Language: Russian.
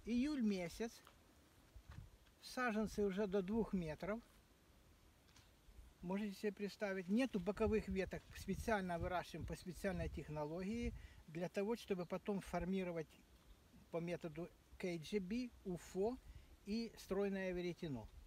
Июль месяц. Саженцы уже до 2 метров. Можете себе представить. Нету боковых веток. Специально выращиваем по специальной технологии. Для того, чтобы потом формировать по методу KGB, УФО и стройное веретено.